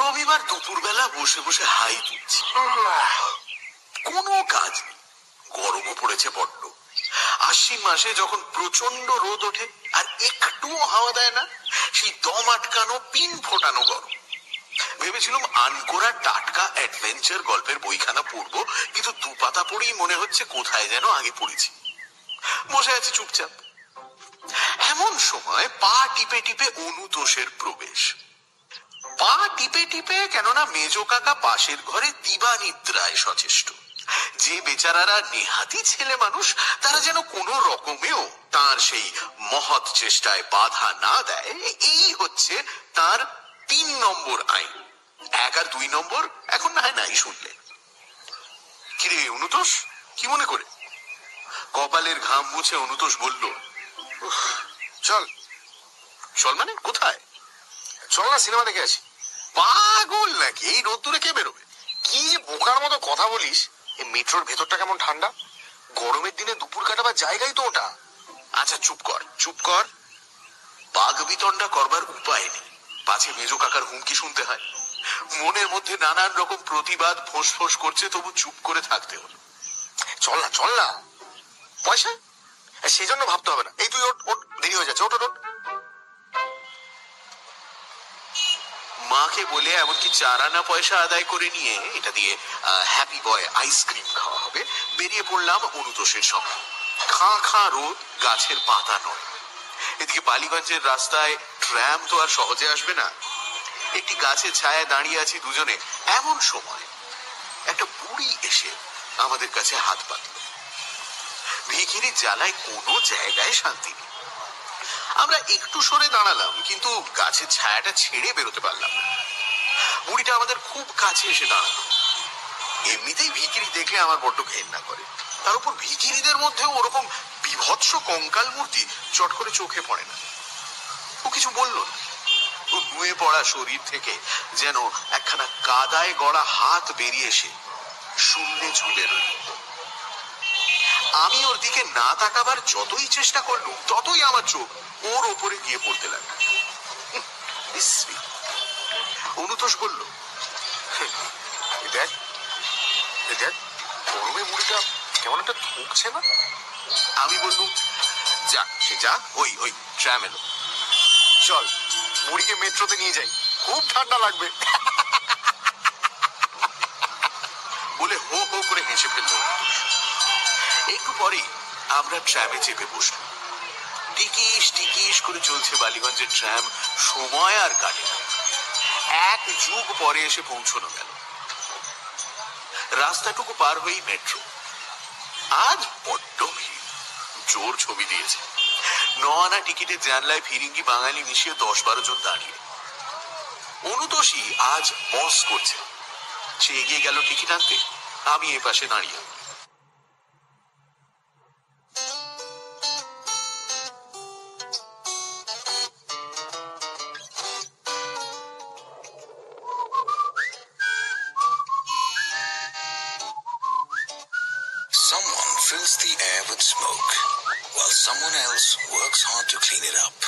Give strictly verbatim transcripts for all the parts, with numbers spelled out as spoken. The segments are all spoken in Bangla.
রবিবার দুপুরবেলা বসে বসে হাই দিচ্ছি, কোনো কাজ নেই, গরমও পড়েছে বড্ড। আশ্বিন মাসে যখন প্রচন্ড রোদ ওঠে আর একটুও হাওয়া দেয় না, সেই দম আটকানো পিন ফোটানো গরম। ভেবেছিলাম আনকোরা টাটকা অ্যাডভেঞ্চার গল্পের বইখানা পড়বো, কিন্তু দু পাতা পড়েই মনে হচ্ছে কোথায় যেন আগে পড়েছি। বসে আছি চুপচাপ। এমন সময় পা টিপে টিপে অনুতোষের প্রবেশ। পা টিপে টিপে, কেননা মেজো কাকা পাশের ঘরে দিবা নিদ্রায় সচেষ্ট। যে বেচারারা নেহাতি ছেলে মানুষ, তারা যেন কোনো রকমেও তার সেই মহৎ চেষ্টায় বাধা না দেয়, এই হচ্ছে তার তিন নম্বর আইন। এক আর দুই নম্বর এখন না হয় নাই শুনলে। কিরে অনুতোষ, কি মনে করে? কপালের ঘাম মুছে অনুতোষ বলল, চল। চল মানে কোথায়? চল না, সিনেমা দেখে আসি। পাগল নাকি? এই রোদ্দুরে কে বেরোবে? কি বোকার মতো কথা বলিস। এই মেট্রোর ভেতরটা কেমন ঠান্ডা, গরমের দিনে দুপুর কাটাবার জায়গাই তো ওটা। আচ্ছা চুপ কর, চুপ কর। বাঘ বিতণ্ডা করবার উপায় নেই, পাছে মেজো কাকার হুমকি শুনতে হয়। মনের মধ্যে নানান রকম প্রতিবাদ ফোঁস ফোঁস করছে, তবু চুপ করে থাকতে হলো। চল না, চল না। পয়সা সেই জন্য ভাবতে হবে না। এই তুই ওঠ, ওঠ, দেরি হয়ে যাচ্ছে, ওঠ ওঠ। মাকে বলে এমনকি চার আনা পয়সা আদায় করে নিয়ে এটা দিয়ে হ্যাপি বয় আইসক্রিম খাওয়া হবে, বেরিয়ে পড়লাম অনুতোষের সঙ্গে। খাঁ খাঁ রোদ, গাছের পাতা নয়। এদিকে বালিগঞ্জের রাস্তায় ট্রাম তো আর সহজে আসবে না। একটি গাছের ছায়ায় দাঁড়িয়ে আছি দুজনে। এমন সময় একটা বুড়ি এসে আমাদের কাছে হাত পাতল। ভিখিরির জ্বালায় কোনো জায়গায় শান্তি নেই। আমরা একটু সরে দাঁড়ালাম, কিন্তু গাছের ছায়াটা ছেড়ে বেরোতে পারলাম না। বুড়িটা আমাদের খুব কাছে এসে দাঁড়ালো। এমনিতেই ভিখিরি দেখলে আমার বড্ড ঘেন্না করে, তার উপর ভিখিরিদের মধ্যেও ওরকম বিভৎস কঙ্কাল মূর্তি চট করে চোখে পড়ে না। ও কিছু বলল না। ও নুয়ে পড়া শরীর থেকে যেন একখানা কাদায় গড়া হাত বেরিয়ে এসে শূন্যে ঝুলে রইল। আমি ওর দিকে না তাকাবার যতই চেষ্টা করলুম, ততই আমার চোখ ওর ওপরে গিয়ে পড়তে লাগলো। অনুতোষ বলল, দেখ দেখ, গরমে মুড়িটা কেমন একটা ঠুকছে না? আমি বললুম, যাক সে যাক, ওই ওই ট্রাম এলো, চল মুড়িকে মেট্রোতে নিয়ে যাই, খুব ঠান্ডা লাগবে বলে হো হো করে হেসে ফেলল। একটু পরেই আমরা ট্রামে চেপে বসলাম। টিকিস টিকিস করে চলছে বালিগঞ্জের ট্রাম, সময় আর কাটে না। এক যুগ পরে এসে পৌঁছানো গেল। রাস্তাটুকু পার হয়েই মেট্রো। আজ বড্ড ভিড়, জোর ছবি দিয়েছে। ন আনা টিকিটের জানলায় ফিরিঙ্গি বাঙালি মিশিয়ে দশ বারো জন দাঁড়িয়ে। অনুতোষী আজ বস করছে। সে এগিয়ে গেল টিকিট আনতে, আমি এ পাশে দাঁড়িয়ে। Someone fills the air with smoke, while someone else works hard to clean it up.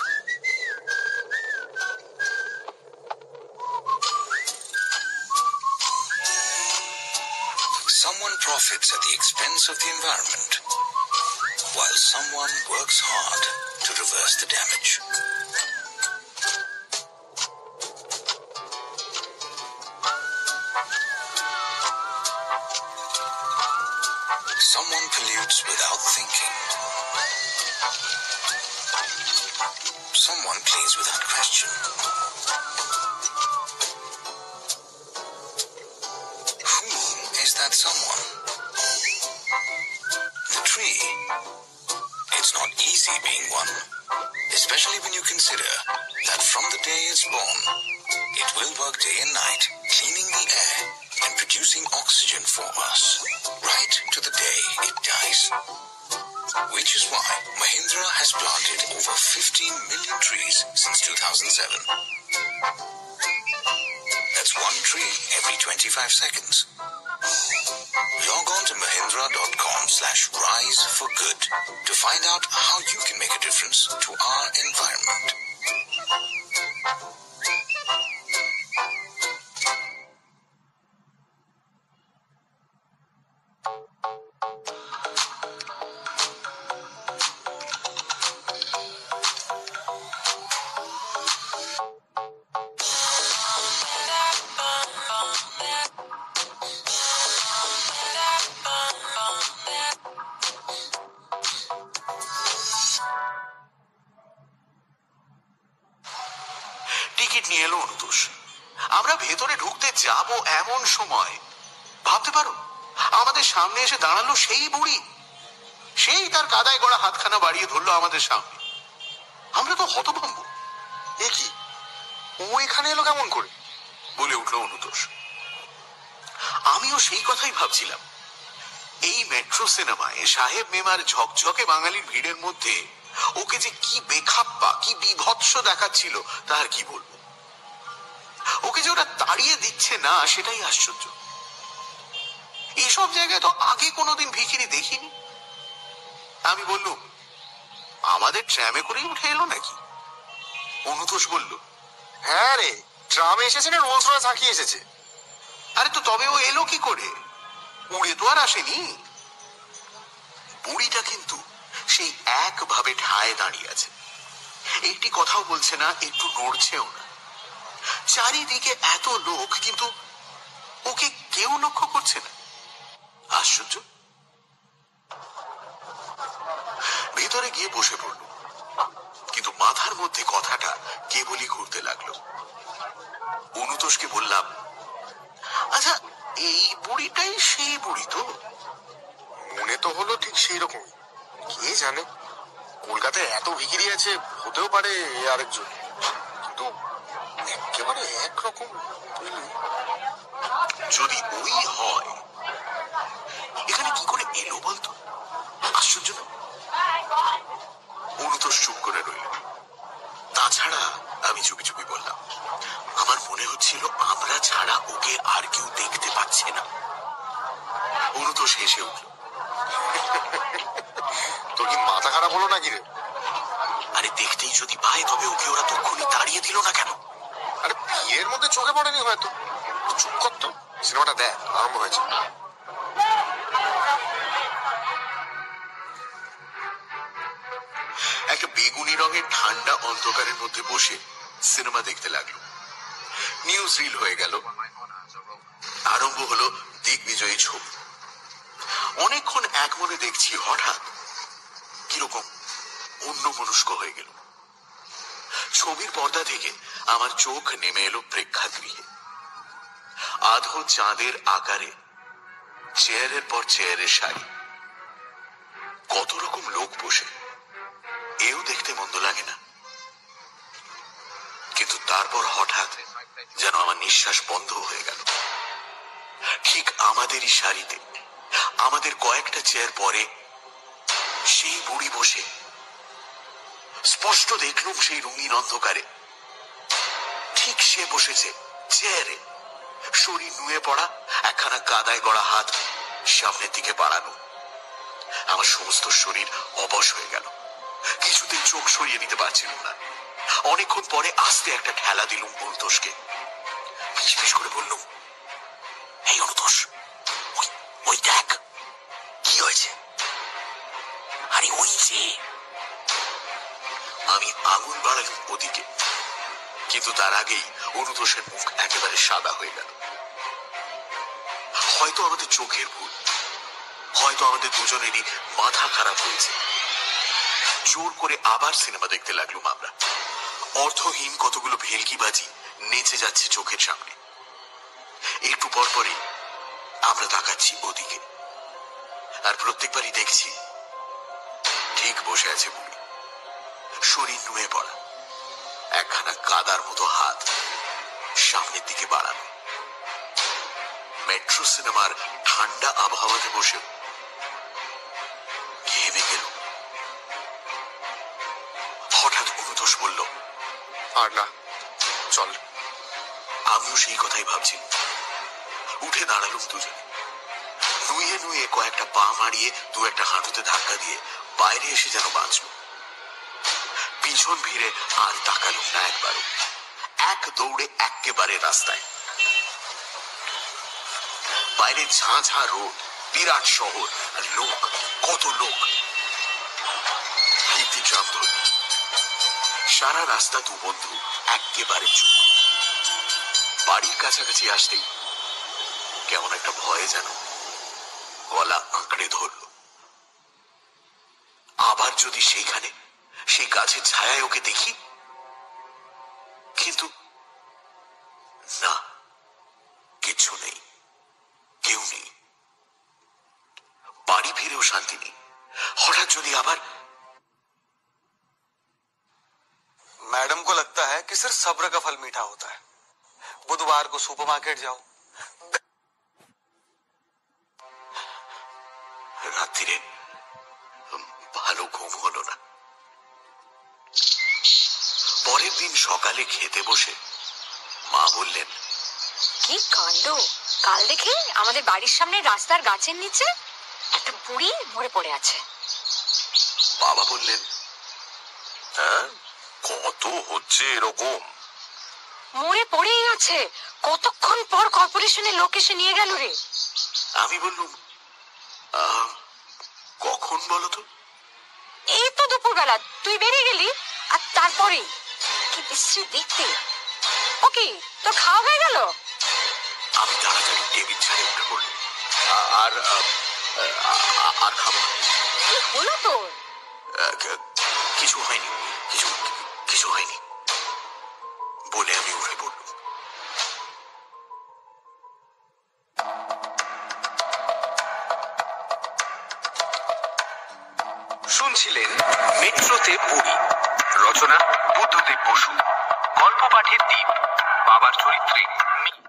Someone profits at the expense of the environment, while someone works hard to reverse the damage. Someone pollutes without thinking. Someone cleans without question. Who is that someone? The tree. It's not easy being one, especially when you consider that from the day it's born, it will work day and night, cleaning the air and producing oxygen for us, right to the day it dies. Which is why Mahindra has planted over fifteen million trees since two thousand seven. That's one tree every twenty-five seconds. Log on to mahindra dot com slash rise for good to find out how you can make a difference to our environment. Ticket নিয়ে এলো অনুতোষ। আমরা ভেতরে ঢুকতে যাব এমন সময় ভাবতে পারো আমাদের সামনে এসে দাঁড়ালো সেই বুড়ি। সেই তার কাদায় গড়া হাতখানা বাড়িয়ে ধরলো আমাদের সামনে। আমরা তো হতভম্ব। এ কি, ও এখানে এলো কেমন করে বলে উঠলো অনুতোষ। আমিও সেই কথাই ভাবছিলাম। এই মেট্রো সিনেমায় সাহেব মেমার ঝকঝকে বাঙালির ভিড়ের মধ্যে ওকে যে কি বেখাপ্পা কি বিভৎস দেখাচ্ছিল তার কি বলবো। ওকে যে ওরা তাড়িয়ে দিচ্ছে না সেটাই আশ্চর্য। এইসব জায়গায় তো আগে কোনোদিন ভিখিরি দেখিনি। আমি বললুম, আমাদের ট্রামে করেই উঠে এলো নাকি? অনুতোষ বলল, হ্যাঁ রে, ট্রামে এসেছে না রোলস রয়েস হাঁকিয়ে এসেছে। আরে তো তবে ও এলো কি করে? উড়ে তো আর আসেনি। বুড়িটা কিন্তু সেই একভাবে ঠায় দাঁড়িয়ে আছে, একটি কথাও বলছে না, একটু নড়ছেও না। চারিদিকে এত লোক, কিন্তু ওকে কেউ লক্ষ্য করছে না। আশ্চর্য। ভেতরে গিয়ে বসে পড়ল, কিন্তু মাথার মধ্যে কথাটা কেবলই ঘুরতে লাগলো। অনুতোষকে বললাম, আচ্ছা এই বুড়িটাই সেই বুড়ি তো? মনে তো হলো ঠিক সেই রকম। কে জানে, কলকাতায় এত ভিখিরি আছে, হতেও পারে এ আরেকজন, কিন্তু একেবারে একরকম। যদি ওই হয়, এখানে কি করে এলো বলতো? আশ্চর্য না? অনুতোষ চুপ করে রইল। তাছাড়া আমি চুপি চুপি বললাম, আমার মনে হচ্ছিল আমরা ছাড়া ওকে আর কেউ দেখতে পাচ্ছে না। অনুতোষ হেসে উঠল। তোর কি মাথা খারাপ হলো নাকি রে? আরে দেখতেই যদি পায় তবে ওকে ওরা তখনই তাড়িয়ে দিল না কেন? আরে ভিড়ের মধ্যে চোখে পড়েনি হয়তো। চুপ কর তো, সিনেমাটা দেখ, আরম্ভ হয়েছে। একটা বেগুনি রঙের ঠান্ডা অন্ধকারের মধ্যে বসে সিনেমা দেখতে লাগলো। নিউজ রিল হয়ে গেল, আরম্ভ হলো দিগ্বিজয়ী ছবি। অনেকক্ষণ এক মনে দেখছি, হঠাৎ কিরকম অন্য মনস্ক হয়ে গেল। ছবির পর্দা থেকে আমার চোখ নেমে এলো প্রেক্ষাগৃহে। আধো চাঁদের আকারে চেয়ারের পর চেয়ারের সারি, কত রকম লোক বসে। এও দেখতে মন্দ লাগে না, কিন্তু তারপর হঠাৎ যেন আমার নিঃশ্বাস বন্ধ হয়ে গেল। ঠিক আমাদেরই সারিতে, আমাদের কয়েকটা চেয়ার পরে সেই বুড়ি বসে। স্পষ্ট দেখলুম সেই রঙিন অন্ধকারে ঠিক সে বসেছে চেয়ারে, শরীর নুয়ে পড়া, একখানা কাদায় গড়া হাত সামনের দিকে বাড়ানো। আমার সমস্ত শরীর অবশ হয়ে গেল, কিছুতেই চোখ সরিয়ে নিতে পারছিলাম না। অনেকক্ষণ পরে আস্তে একটা ঠেলা দিলুম অনুতোষকে। ফিস ফিস করে বললুম, এই অনুতোষ, ওই ওই দেখ কি হয়েছে। আরে ওই যে। আমি আগুন বাড়ালুম ওদিকে, কিন্তু তার আগেই অনুতোষের মুখ একেবারে সাদা হয়ে গেল। হয়তো আমাদের চোখের ভুল, হয়তো আমাদের দুজনেরই মাথা খারাপ হয়েছে। জোর করে আবার সিনেমা দেখতে লাগলুম আমরা। অর্থহীন কতগুলো ভেলকিবাজি নেচে যাচ্ছে চোখের সামনে। একটু পর পরই আমরা তাকাচ্ছি ওদিকে, আর প্রত্যেকবারই দেখছি ঠিক বসে আছে বুড়ি, শরীর নুয়ে পড়া, একখানা কাদার মতো হাত সামনের দিকে বাড়ানো। মেট্রো সিনেমার ঠান্ডা আবহাওয়াতে বসে ঘেমে গেল। হঠাৎ অনুতোষ বলল, আর না, চল। আমিও সেই কথাই ভাবছি। উঠে দাঁড়ালুম দুজনে, নুয়ে নুয়ে কয়েকটা পা মারিয়ে দু একটা হাঁটুতে ধাক্কা দিয়ে বাইরে এসে যেন বাঁচল। পিছন ফিরে আর তাকালুম না একবারও, এক দৌড়ে একেবারে রাস্তায়। বাইরে ঝাঁ ঝাঁ রোড, বিরাট শহর, আর লোক, কত লোক। কীর্তি ট্রাম ধরল। সারা রাস্তা দু বন্ধু একেবারে চুপ। বাড়ির কাছাকাছি আসতেই কেমন একটা ভয়ে যেন গলা আঁকড়ে ধরল। আবার যদি সেইখানে সেই গাছের ছায়ায় ওকে দেখি, কিন্তু না, কিচ্ছু নেই, কেউ নেই। বাড়ি ফিরেও শান্তি নেই। হঠাৎ যদি আবার मैडम को लगता है कि सिर्फ सब्र का फल मीठा होता है। बुधवार को सुपरमार्केट जाओ। রাত্রিরে ভালো ঘুম হলো না। পরের দিন সকালে খেতে বসে মা বললেন, কি কাণ্ড! কাল দেখে আমাদের বাড়ির সামনে রাস্তার গাছের নিচে একটা বুড়ি মরে পড়ে আছে। বাবা বললেন, হ্যাঁ, কত হচ্ছে এরকম? মরে পড়েই আছে। কতক্ষণ পর কর্পোরেশনের লোক এসে নিয়ে গেল রে। আমি বললুম, আহ, কখন বলো তো? এই তো দুপুরবেলা তুই বেরিয়ে গেলি, আর তারপরে কি বিশ্রী দেখতে। ওকে, তো খাওয়া হয়ে গেল? আমি তাড়াতাড়ি টেবিল ছেড়ে উঠে পড়লাম। আ- আর আ- আ- আর খাবো না। কি হলো তোর? আহ, ক- কিছু হয়নি, কিছু কিছু হয়নি বলে আমি উঠে পড়লাম। শুনছিলেন মেট্রোতে বুড়ি, রচনা বুদ্ধদেব বসু, গল্প পাঠের দ্বীপ, বাবার চরিত্রে মি।